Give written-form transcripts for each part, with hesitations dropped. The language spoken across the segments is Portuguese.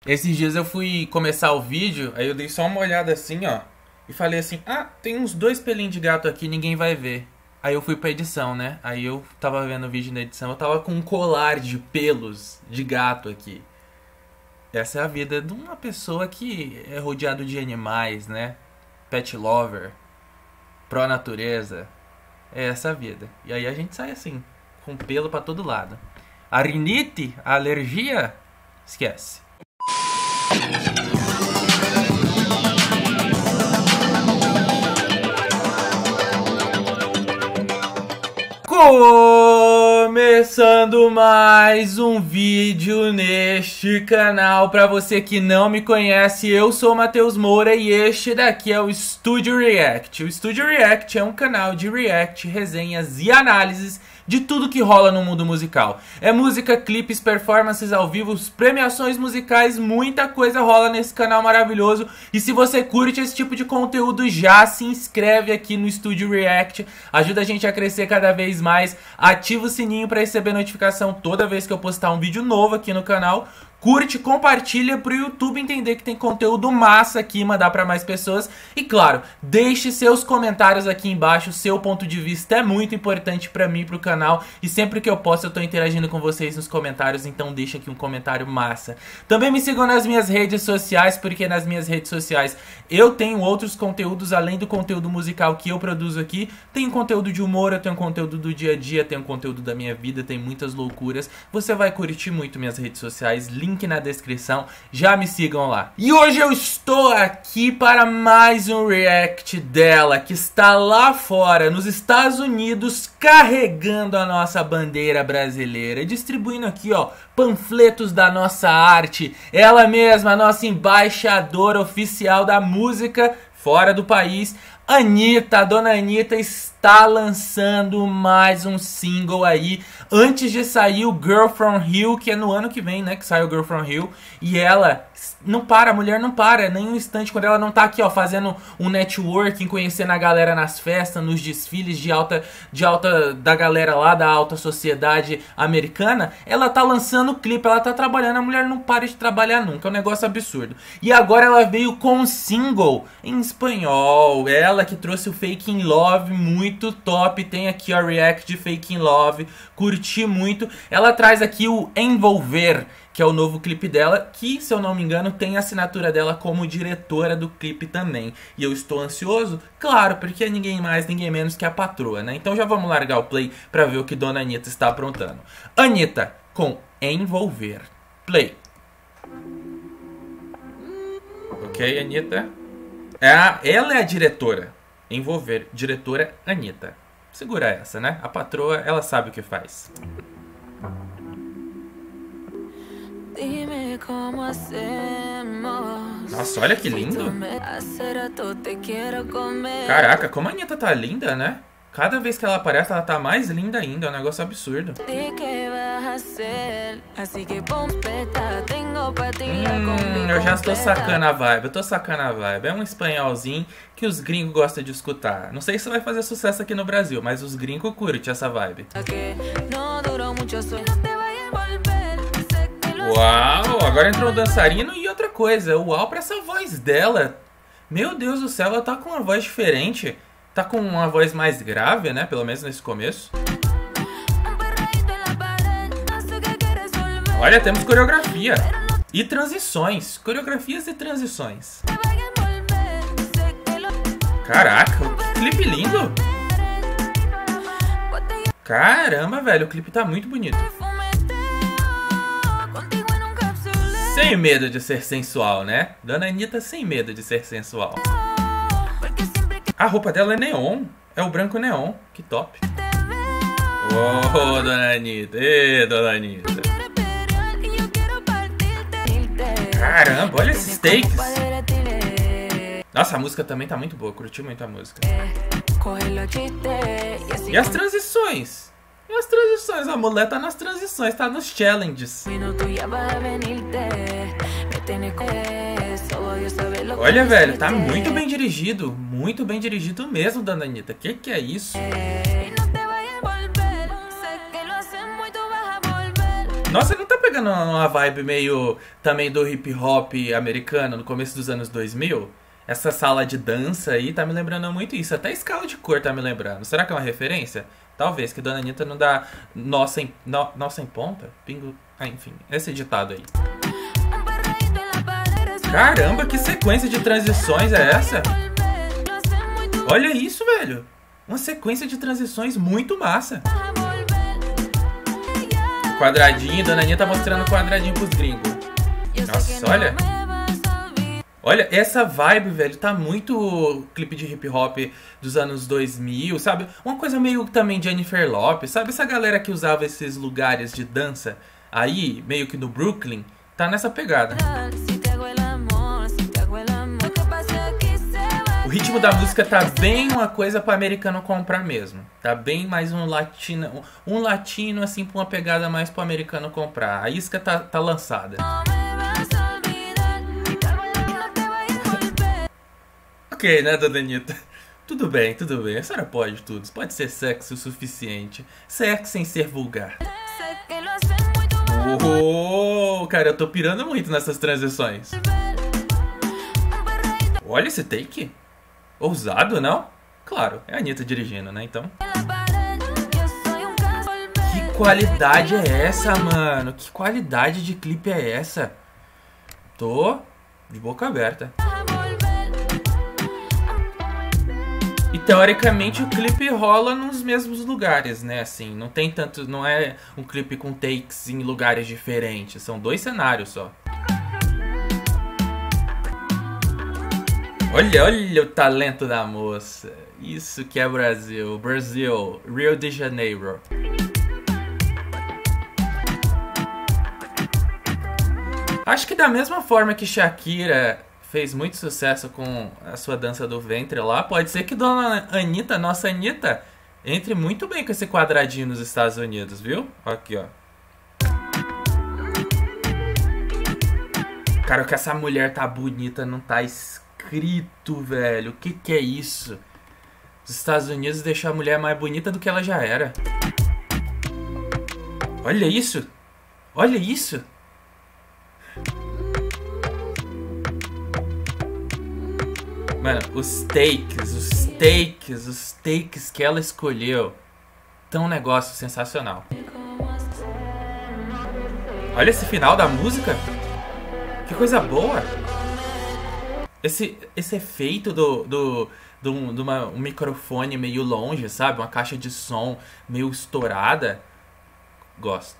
Esses dias eu fui começar o vídeo, aí eu dei só uma olhada assim, ó. E falei assim, tem uns 2 pelinhos de gato aqui, ninguém vai ver. Aí eu fui pra edição, né? Aí eu tava vendo o vídeo na edição, eu tava com um colar de pelos de gato aqui. Essa é a vida de uma pessoa que é rodeado de animais, né? Pet lover, pró-natureza. É essa a vida. E aí a gente sai assim, com pelo pra todo lado. A rinite, a alergia, esquece. Começando mais um vídeo neste canal. Para você que não me conhece, eu sou o Matheus Moura e este daqui é o Studio React. O Studio React é um canal de react, resenhas e análises de tudo que rola no mundo musical. É música, clipes, performances ao vivo, premiações musicais, muita coisa rola nesse canal maravilhoso. E se você curte esse tipo de conteúdo, já se inscreve aqui no Studio React. Ajuda a gente a crescer cada vez mais. Ativa o sininho para receber notificação toda vez que eu postar um vídeo novo aqui no canal. Curte, compartilha pro YouTube entender que tem conteúdo massa aqui, mandar para mais pessoas. E claro, deixe seus comentários aqui embaixo, seu ponto de vista é muito importante para mim, pro canal. E sempre que eu posso eu tô interagindo com vocês nos comentários, então deixa aqui um comentário massa. Também me sigam nas minhas redes sociais, porque nas minhas redes sociais eu tenho outros conteúdos além do conteúdo musical que eu produzo aqui. Tenho conteúdo de humor, eu tenho conteúdo do dia a dia, tenho conteúdo da minha vida, tem muitas loucuras. Você vai curtir muito minhas redes sociais, link na descrição, já me sigam lá. E hoje eu estou aqui para mais um react dela, que está lá fora, nos Estados Unidos, carregando a nossa bandeira brasileira, distribuindo aqui, ó, panfletos da nossa arte. Ela mesma, a nossa embaixadora oficial da música fora do país, Anitta. A dona Anitta está lançando mais um single aí, antes de sair o Girl From Hill, que é no ano que vem, né, que sai o Girl From Hill. E ela não para, a mulher não para, nem um instante, quando ela não tá aqui, ó, fazendo um networking, conhecendo a galera nas festas, nos desfiles de alta, da galera lá da alta sociedade americana, ela tá lançando clipe, ela tá trabalhando, a mulher não para de trabalhar nunca, é um negócio absurdo. E agora ela veio com um single em espanhol, ela que trouxe o Fake in Love, muito top, tem aqui a react de Fake in Love, curti muito. Ela traz aqui o Envolver, que é o novo clipe dela, que, se eu não me engano, tem a assinatura dela como diretora do clipe também. E eu estou ansioso, claro, porque é ninguém mais, ninguém menos que a patroa, né? Então já vamos largar o play pra ver o que Dona Anitta está aprontando. Anitta com Envolver. Play. Ok, Anitta. Ela é a diretora. Envolver. Diretora Anitta. Segura essa, né? A patroa, ela sabe o que faz. Nossa, olha que lindo. Caraca, como a Anitta tá linda, né? Cada vez que ela aparece, ela tá mais linda ainda. É um negócio absurdo. Eu já estou sacando a vibe. Eu tô sacando a vibe. É um espanholzinho que os gringos gostam de escutar. Não sei se vai fazer sucesso aqui no Brasil, mas os gringos curtem essa vibe. Uau, agora entrou o dançarino e outra coisa. Uau, pra essa voz dela. Meu Deus do céu, ela tá com uma voz diferente. Tá com uma voz mais grave, né? Pelo menos nesse começo. Olha, temos coreografia. E transições. Coreografias e transições. Caraca, que clipe lindo. Caramba, velho, o clipe tá muito bonito. Sem medo de ser sensual, né? Dona Anitta sem medo de ser sensual. A roupa dela é neon. É o branco neon. Que top. Oh, Dona Anitta. Ê, Dona Anitta. Caramba, olha esses takes. Nossa, a música também tá muito boa. Curti muito a música. E as transições? E as transições? A mulher tá nas transições, tá nos challenges. Olha, velho, tá muito bem dirigido mesmo, Dona Anitta. Que é isso? Nossa, não tá pegando pega numa vibe meio também do hip hop americano no começo dos anos 2000? Essa sala de dança aí tá me lembrando muito isso. Até a escala de cor tá me lembrando. Será que é uma referência? Talvez, que Dona Anitta não dá nossa em ponta? Pingo... Ah, enfim, esse ditado aí. Caramba, que sequência de transições é essa? Olha isso, velho. Uma sequência de transições muito massa. Quadradinho, Dona Anitta mostrando quadradinho pros gringos. Nossa, olha. Olha, essa vibe, velho, tá muito clipe de hip hop dos anos 2000, sabe? Uma coisa meio também Jennifer Lopez, sabe? Essa galera que usava esses lugares de dança aí, meio que no Brooklyn, tá nessa pegada. O ritmo da música tá bem uma coisa pra americano comprar mesmo. Tá bem mais um latino assim, pra uma pegada mais pro americano comprar. A isca tá lançada. Ok, né, Dona Anitta? Tudo bem. A senhora pode tudo. Pode ser sexy o suficiente. Sexy sem ser vulgar. Oh, cara, eu tô pirando muito nessas transições. Olha esse take. Ousado, não? Claro, é a Anitta dirigindo, né, então... Que qualidade é essa, mano? Que qualidade de clipe é essa? Tô de boca aberta. E teoricamente o clipe rola nos mesmos lugares, né? Assim, não tem tanto, não é um clipe com takes em lugares diferentes, são 2 cenários só. Olha o talento da moça. Isso que é Brasil, Rio de Janeiro. Acho que da mesma forma que Shakira fez muito sucesso com a sua dança do ventre lá, pode ser que Dona Anitta, nossa Anitta, entre muito bem com esse quadradinho nos Estados Unidos, viu? Aqui, ó. Cara, que essa mulher tá bonita não tá escrito, velho. O que é isso? Os Estados Unidos deixou a mulher mais bonita do que ela já era. Olha isso! Olha isso! Mano, os takes que ela escolheu. Tão um negócio sensacional. Olha esse final da música. Que coisa boa. Esse efeito de um microfone meio longe, sabe? Uma caixa de som meio estourada. Gosto.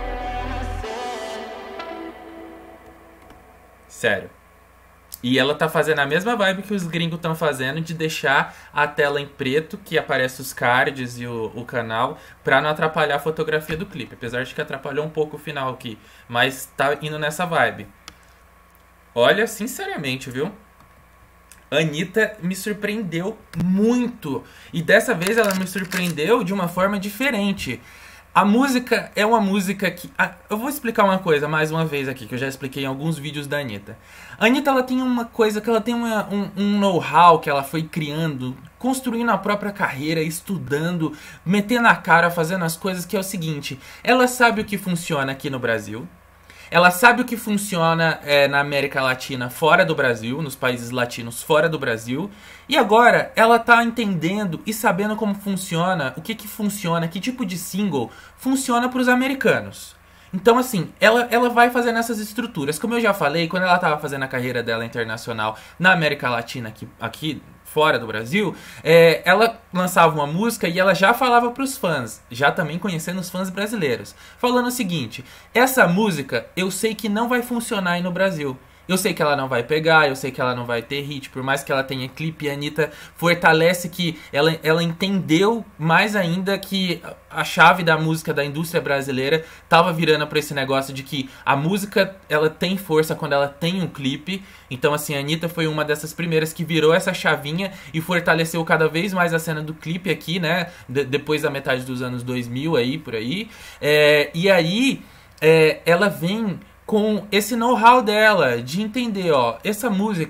Sério. E ela tá fazendo a mesma vibe que os gringos estão fazendo, de deixar a tela em preto, que aparece os cards e o canal, pra não atrapalhar a fotografia do clipe. Apesar de que atrapalhou um pouco o final aqui, mas tá indo nessa vibe. Olha, sinceramente, viu? Anitta me surpreendeu muito. E dessa vez ela me surpreendeu de uma forma diferente. A música é uma música que... eu vou explicar uma coisa mais uma vez aqui, que eu já expliquei em alguns vídeos da Anitta. A Anitta, ela tem uma coisa, que ela tem um know-how que ela foi criando, construindo a própria carreira, estudando, metendo a cara, fazendo as coisas, que é o seguinte: ela sabe o que funciona aqui no Brasil. Ela sabe o que funciona na América Latina fora do Brasil, nos países latinos fora do Brasil. E agora ela tá entendendo e sabendo como funciona, o que funciona, que tipo de single funciona para os americanos. Então, assim, ela vai fazendo essas estruturas. Como eu já falei, quando ela tava fazendo a carreira dela internacional na América Latina, aqui fora do Brasil, ela lançava uma música e ela já falava pros fãs, já também conhecendo os fãs brasileiros, falando o seguinte: essa música eu sei que não vai funcionar aí no Brasil. Eu sei que ela não vai pegar, eu sei que ela não vai ter hit, por mais que ela tenha clipe. A Anitta fortalece que ela entendeu mais ainda que a chave da música da indústria brasileira tava virando para esse negócio de que a música, ela tem força quando ela tem um clipe. Então, assim, a Anitta foi uma dessas primeiras que virou essa chavinha e fortaleceu cada vez mais a cena do clipe aqui, né? Depois da metade dos anos 2000 aí, por aí. E aí, ela vem com esse know-how dela, de entender, ó, essa música,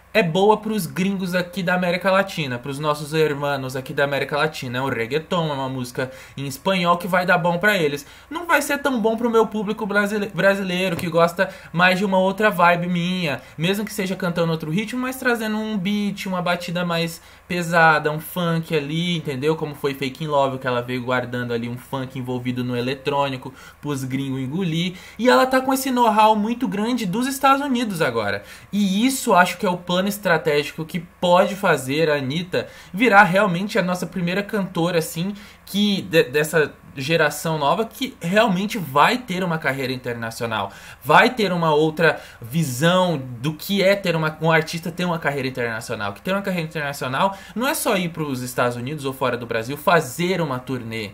é boa para os gringos aqui da América Latina, para os nossos hermanos aqui da América Latina. É um reggaeton, é uma música em espanhol que vai dar bom para eles. Não vai ser tão bom para o meu público brasileiro, que gosta mais de uma outra vibe minha, mesmo que seja cantando outro ritmo, mas trazendo um beat, uma batida mais pesada, um funk ali, entendeu? Como foi Fake in Love, que ela veio guardando ali um funk envolvido no eletrônico, pros gringos engolir. E ela tá com esse know-how muito grande dos Estados Unidos agora. E isso acho que é o plano estratégico que pode fazer a Anitta virar realmente a nossa primeira cantora, assim, que dessa geração nova que realmente vai ter uma carreira internacional, vai ter uma outra visão do que é ter um artista ter uma carreira internacional. Que ter uma carreira internacional não é só ir para os Estados Unidos ou fora do Brasil fazer uma turnê.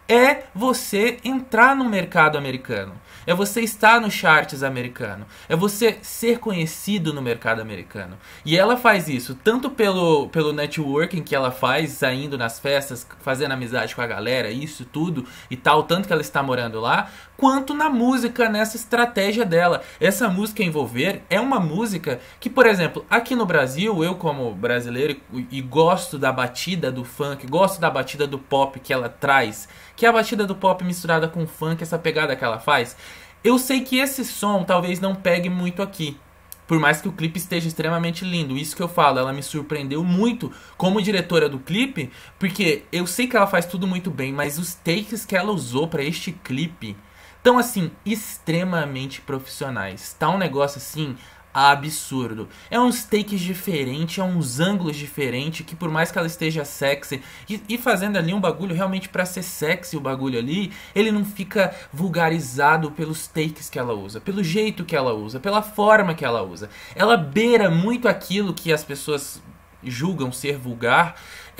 É você entrar no mercado americano. É você estar no charts americano. É você ser conhecido no mercado americano. E ela faz isso tanto pelo networking que ela faz, saindo nas festas, fazendo amizade com a galera, isso tudo e tal, tanto que ela está morando lá, quanto na música, nessa estratégia dela. Essa música Envolver é uma música que, por exemplo, aqui no Brasil, eu como brasileiro e gosto da batida do funk, gosto da batida do pop que ela traz, que é a batida do pop misturada com funk, essa pegada que ela faz. Eu sei que esse som talvez não pegue muito aqui, por mais que o clipe esteja extremamente lindo. Isso que eu falo, ela me surpreendeu muito como diretora do clipe, porque eu sei que ela faz tudo muito bem, mas os takes que ela usou para este clipe estão, assim, extremamente profissionais. Tá um negócio, assim, absurdo. É uns takes diferentes, é uns ângulos diferentes, que por mais que ela esteja sexy, e fazendo ali um bagulho realmente pra ser sexy o bagulho ali, ele não fica vulgarizado pelos takes que ela usa, pelo jeito que ela usa, pela forma que ela usa. Ela beira muito aquilo que as pessoas julgam ser vulgar,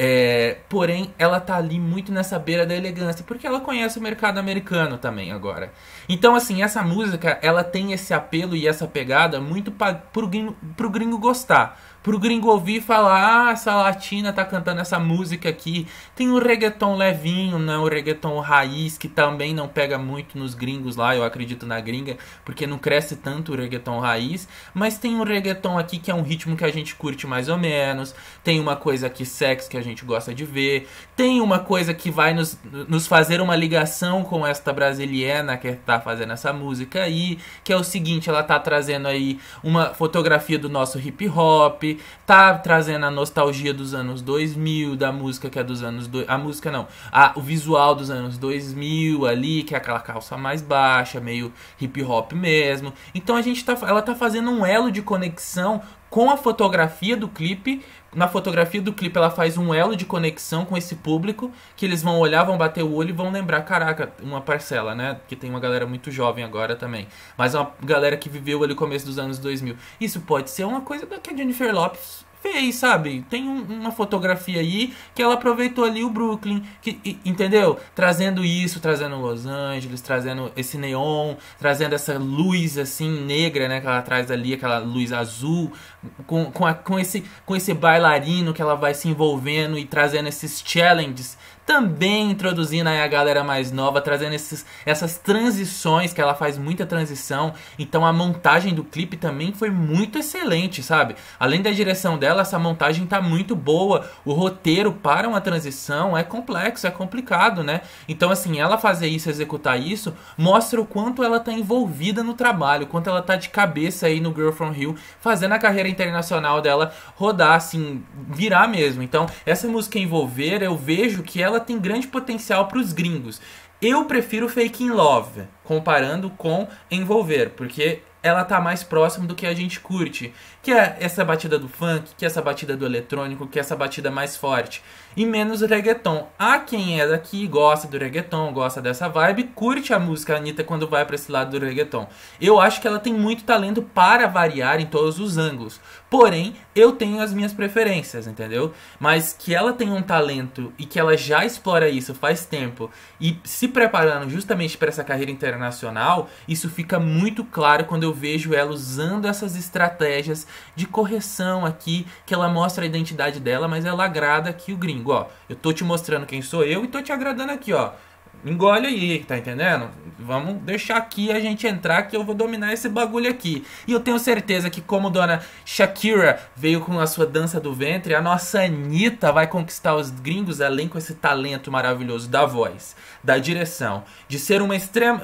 porém ela tá ali muito nessa beira da elegância, porque ela conhece o mercado americano também agora. Então, assim, essa música, ela tem esse apelo e essa pegada muito pro gringo gostar. Pro gringo ouvir e falar, essa latina tá cantando essa música aqui. Tem um reggaeton levinho, né? Um reggaeton raiz, que também não pega muito nos gringos lá, eu acredito na gringa, porque não cresce tanto o reggaeton raiz. Mas tem um reggaeton aqui que é um ritmo que a gente curte mais ou menos. Tem uma coisa aqui sexy que a gente gosta de ver. Tem uma coisa que vai nos fazer uma ligação com esta brasiliana que tá fazendo essa música aí, que é o seguinte, ela tá trazendo aí uma fotografia do nosso hip hop, tá trazendo a nostalgia dos anos 2000, da música que é dos anos... A música não, o visual dos anos 2000 ali, que é aquela calça mais baixa, meio hip hop mesmo. Então ela tá fazendo um elo de conexão com a fotografia do clipe. Na fotografia do clipe ela faz um elo de conexão com esse público, que eles vão olhar, vão bater o olho e vão lembrar, caraca, uma parcela, né? Que tem uma galera muito jovem agora também, mas uma galera que viveu ali no começo dos anos 2000. Isso pode ser uma coisa que a Jennifer Lopez fez, sabe? Tem uma fotografia aí que ela aproveitou ali o Brooklyn, entendeu? Trazendo isso, trazendo Los Angeles, trazendo esse neon, trazendo essa luz assim negra, né? Que ela traz ali, aquela luz azul, com esse bailarino que ela vai se envolvendo e trazendo esses challenges. Também introduzindo aí a galera mais nova, trazendo essas transições, que ela faz muita transição. Então a montagem do clipe também foi muito excelente, sabe? Além da direção dela, essa montagem tá muito boa. O roteiro para uma transição é complexo, é complicado, né? Então, assim, ela fazer isso, executar isso, mostra o quanto ela tá envolvida no trabalho, o quanto ela tá de cabeça aí no Girl From Rio, fazendo a carreira internacional dela rodar, assim, virar mesmo. Então, essa música Envolver, eu vejo que ela tem grande potencial para os gringos. Eu prefiro Fake in Love, comparando com Envolver, porque ela tá mais próximo do que a gente curte, que é essa batida do funk, que é essa batida do eletrônico, que é essa batida mais forte, e menos reggaeton. Há quem é daqui, gosta do reggaeton, gosta dessa vibe, curte a música Anitta quando vai pra esse lado do reggaeton. Eu acho que ela tem muito talento para variar em todos os ângulos, porém, eu tenho as minhas preferências, entendeu? Mas que ela tem um talento e que ela já explora isso faz tempo e se preparando justamente para essa carreira internacional, isso fica muito claro quando eu vejo ela usando essas estratégias de correção aqui, que ela mostra a identidade dela, mas ela agrada aqui o gringo, ó. Eu tô te mostrando quem sou eu e tô te agradando aqui, ó. Engole aí, tá entendendo? Vamos deixar aqui a gente entrar que eu vou dominar esse bagulho aqui. E eu tenho certeza que como dona Shakira veio com a sua dança do ventre, a nossa Anitta vai conquistar os gringos além com esse talento maravilhoso da voz, da direção, de ser uma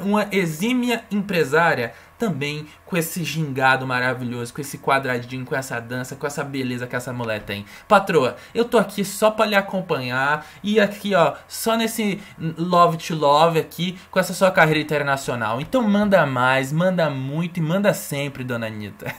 exímia empresária, também com esse gingado maravilhoso, com esse quadradinho, com essa dança, com essa beleza que essa mulher tem. Patroa, eu tô aqui só pra lhe acompanhar e aqui, ó, só nesse love to love aqui, com essa sua carreira internacional. Então manda mais, manda muito e manda sempre, dona Anitta.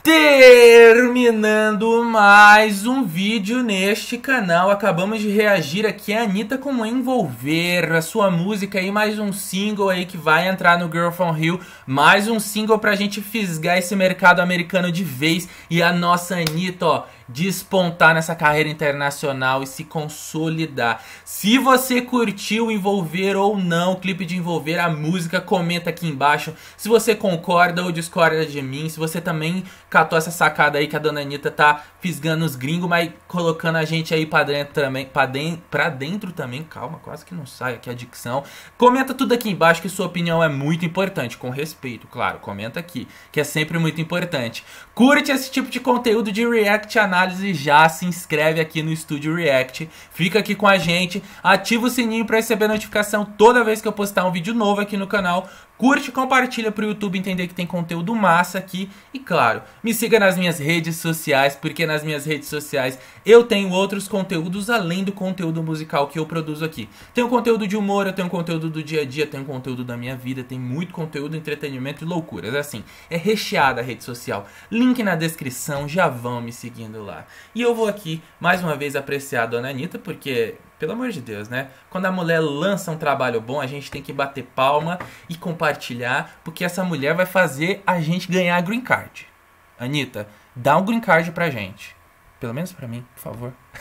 Terminando mais um vídeo neste canal, acabamos de reagir aqui a Anitta com Envolver, a sua música aí, mais um single aí que vai entrar no Girl From Rio, mais um single pra gente fisgar esse mercado americano de vez e a nossa Anitta, ó, despontar nessa carreira internacional e se consolidar. Se você curtiu Envolver ou não, o clipe de Envolver, a música, comenta aqui embaixo se você concorda ou discorda de mim, se você também catou essa sacada aí que a dona Anitta tá fisgando os gringos, mas colocando a gente aí pra dentro também, pra dentro também, calma, quase que não sai aqui a dicção. Comenta tudo aqui embaixo que sua opinião é muito importante, com respeito, claro, comenta aqui, que é sempre muito importante. Curte esse tipo de conteúdo de react análise, já se inscreve aqui no Estúdio React, fica aqui com a gente, ativa o sininho para receber notificação toda vez que eu postar um vídeo novo aqui no canal, curte e compartilha pro YouTube entender que tem conteúdo massa aqui e claro, me siga nas minhas redes sociais, porque nas minhas redes sociais eu tenho outros conteúdos além do conteúdo musical que eu produzo aqui. Tenho conteúdo de humor, eu tenho conteúdo do dia a dia, tenho conteúdo da minha vida, tem muito conteúdo, entretenimento e loucuras, assim, é recheada a rede social. Link na descrição, já vão me seguindo lá. E eu vou aqui, mais uma vez, apreciar a dona Anitta, porque, pelo amor de Deus, né? Quando a mulher lança um trabalho bom, a gente tem que bater palma e compartilhar, porque essa mulher vai fazer a gente ganhar a green card. Anitta, dá um green card pra gente. Pelo menos pra mim, por favor.